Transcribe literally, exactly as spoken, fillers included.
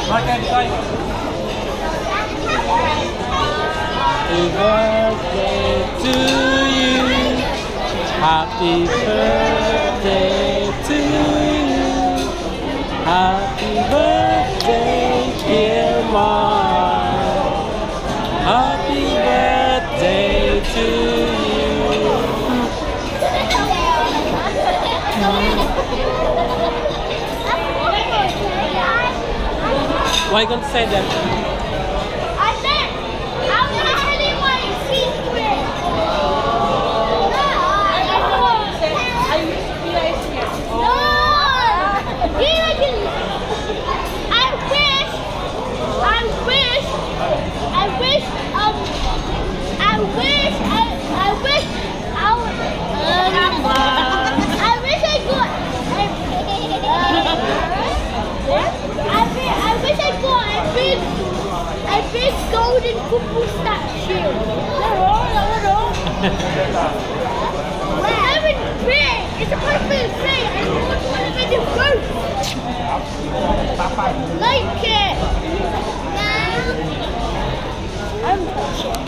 Happy birthday to you. Happy birthday to you. Happy birthday, dear Mark. Happy birthday to you. Why are you going to say that? I said, I'm going to tell you my secret. No! Here I can... I wish... I wish... I wish... Um... I wish... I, I wish... I would... I wish I got... I, I wish I got a big, a big golden football statue. Well, it's big. It's supposed to be big. I want one of the roof. Like it.